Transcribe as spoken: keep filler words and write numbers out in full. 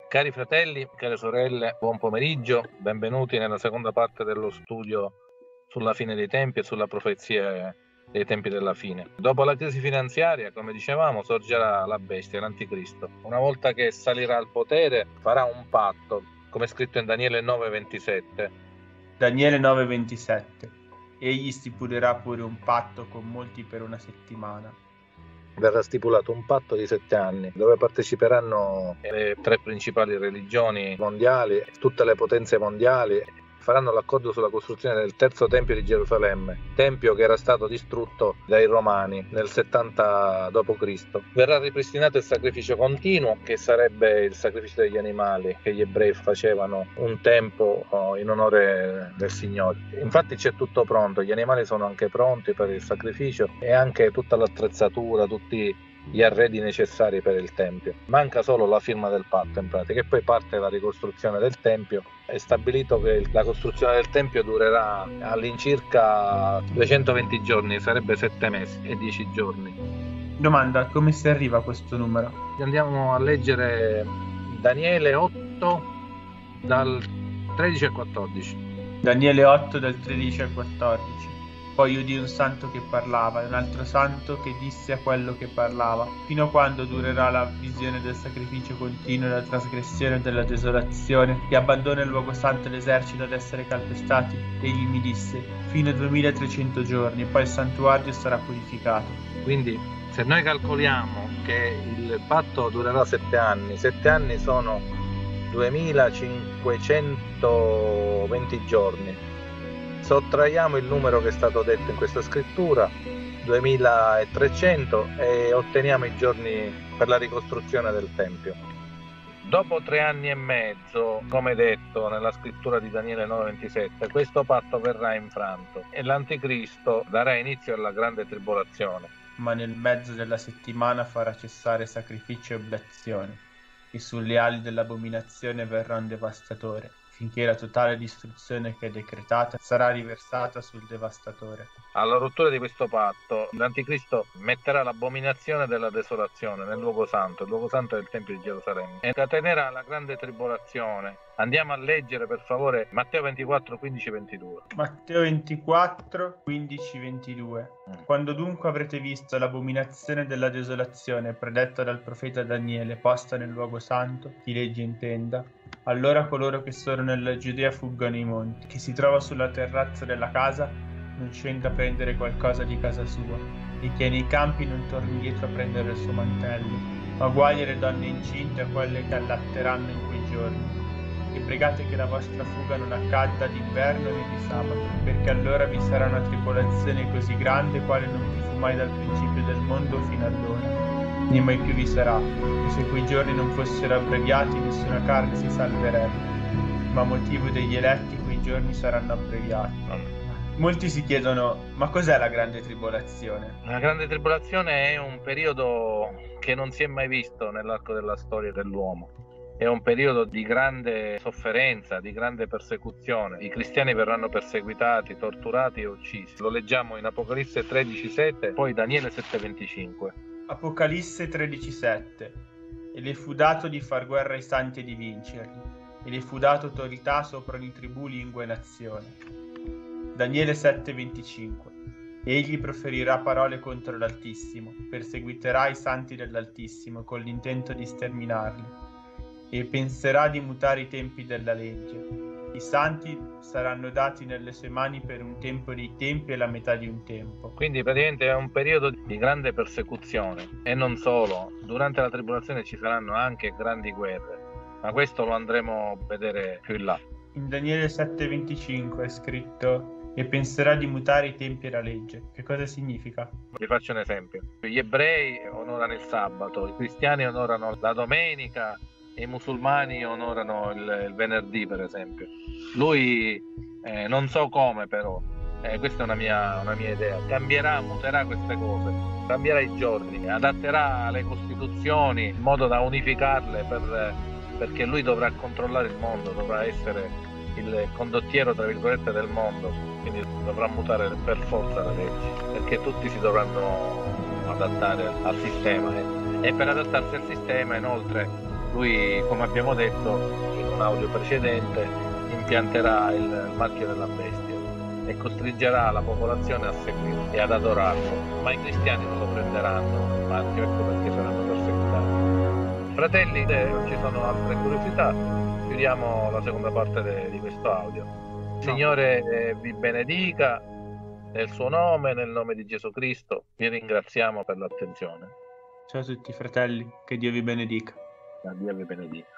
Cari fratelli, care sorelle, buon pomeriggio, benvenuti nella seconda parte dello studio sulla fine dei tempi e sulla profezia dei tempi della fine. Dopo la crisi finanziaria, come dicevamo, sorgerà la bestia, l'anticristo. Una volta che salirà al potere, farà un patto, come è scritto in Daniele nove ventisette. Daniele nove ventisette. Egli stipulerà pure un patto con molti per una settimana. Verrà stipulato un patto di sette anni dove parteciperanno le tre principali religioni mondiali, tutte le potenze mondiali. Faranno l'accordo sulla costruzione del terzo tempio di Gerusalemme, tempio che era stato distrutto dai Romani nel settanta dopo Cristo. Verrà ripristinato il sacrificio continuo, che sarebbe il sacrificio degli animali che gli ebrei facevano un tempo in onore del Signore. Infatti c'è tutto pronto, gli animali sono anche pronti per il sacrificio e anche tutta l'attrezzatura, tutti gli arredi necessari per il tempio. Manca solo la firma del patto, in pratica, e poi parte la ricostruzione del tempio. È stabilito che la costruzione del tempio durerà all'incirca duecentoventi giorni, sarebbe sette mesi e dieci giorni. Domanda: come si arriva a questo numero? Andiamo a leggere Daniele otto dal tredici al quattordici. Daniele otto dal tredici al quattordici. Poi udì un santo che parlava e un altro santo che disse a quello che parlava: fino a quando durerà la visione del sacrificio continuo e la trasgressione della desolazione, che abbandona il luogo santo e l'esercito ad essere calpestati? Egli mi disse: fino a duemilatrecento giorni, poi il santuario sarà purificato. Quindi se noi calcoliamo che il patto durerà sette anni, sette anni sono duemilacinquecentoventi giorni. Sottraiamo il numero che è stato detto in questa scrittura, duemilatrecento, e otteniamo i giorni per la ricostruzione del Tempio. Dopo tre anni e mezzo, come detto nella scrittura di Daniele nove ventisette, questo patto verrà infranto e l'anticristo darà inizio alla grande tribolazione. Ma nel mezzo della settimana farà cessare sacrificio e oblazione, e sulle ali dell'abominazione verrà un devastatore, finché la totale distruzione che è decretata sarà riversata sul devastatore. Alla rottura di questo patto, l'anticristo metterà l'abominazione della desolazione nel luogo santo, il luogo santo del Tempio di Gerusalemme, e scatenerà la grande tribolazione. Andiamo a leggere per favore Matteo ventiquattro, quindici, ventidue. Matteo ventiquattro, quindici, ventidue. Mm. Quando dunque avrete visto l'abominazione della desolazione predetta dal profeta Daniele posta nel luogo santo, chi legge intenda, allora coloro che sono nella Giudea fuggano i monti. Chi si trova sulla terrazza della casa non scenda a prendere qualcosa di casa sua, e chi è nei campi non torni indietro a prendere il suo mantello, ma guai alle donne incinte e a quelle che allatteranno in quei giorni. E pregate che la vostra fuga non accada d'inverno né di sabato, perché allora vi sarà una tribolazione così grande quale non vi fu mai dal principio del mondo fino ad ora, né mai più vi sarà. E se quei giorni non fossero abbreviati, nessuna carne si salverebbe, ma a motivo degli eletti quei giorni saranno abbreviati. Molti si chiedono: ma cos'è la grande tribolazione? La grande tribolazione è un periodo che non si è mai visto nell'arco della storia dell'uomo. È un periodo di grande sofferenza, di grande persecuzione. I cristiani verranno perseguitati, torturati e uccisi. Lo leggiamo in Apocalisse tredici sette, poi Daniele sette venticinque. Apocalisse tredici sette. E le fu dato di far guerra ai santi e di vincerli, e le fu dato autorità sopra ogni tribù, lingua e nazione. Daniele sette venticinque. Egli proferirà parole contro l'Altissimo, perseguiterà i santi dell'Altissimo con l'intento di sterminarli, e penserà di mutare i tempi della legge. I santi saranno dati nelle sue mani per un tempo dei tempi e la metà di un tempo. Quindi praticamente è un periodo di grande persecuzione, e non solo. Durante la tribolazione ci saranno anche grandi guerre, ma questo lo andremo a vedere più in là. In Daniele sette venticinque è scritto: e penserà di mutare i tempi e la legge. Che cosa significa? Vi faccio un esempio. Gli ebrei onorano il sabato, i cristiani onorano la domenica e i musulmani onorano il, il venerdì, per esempio. Lui, eh, non so come però, eh, questa è una mia, una mia idea, cambierà, muterà queste cose, cambierà i giorni, adatterà le costituzioni in modo da unificarle, per, perché lui dovrà controllare il mondo, dovrà essere il condottiero tra virgolette del mondo, quindi dovrà mutare per forza le leggi, perché tutti si dovranno adattare al sistema, eh. E per adattarsi al sistema inoltre lui, come abbiamo detto in un audio precedente, impianterà il marchio della bestia e costringerà la popolazione a seguirlo e ad adorarlo, ma i cristiani non lo prenderanno il marchio, ecco perché saranno perseguitati. Fratelli, se non ci sono altre curiosità, chiudiamo la seconda parte de- di questo audio. Il Signore eh, vi benedica nel suo nome, nel nome di Gesù Cristo. Vi ringraziamo per l'attenzione. Ciao a tutti fratelli, che Dio vi benedica. Dio vi benedica.